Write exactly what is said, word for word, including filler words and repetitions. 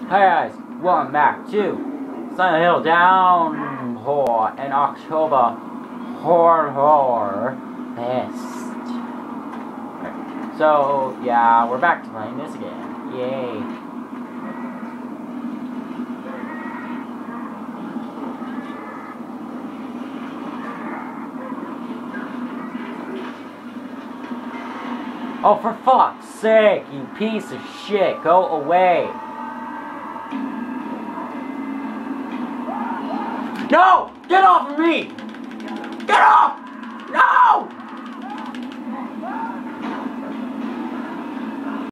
Hi guys, welcome back to Silent Hill Downpour in October Horror Fest. So yeah, we're back to playing this again. Yay. Oh, for fuck's sake, you piece of shit, go away. No! Get off of me! Get off!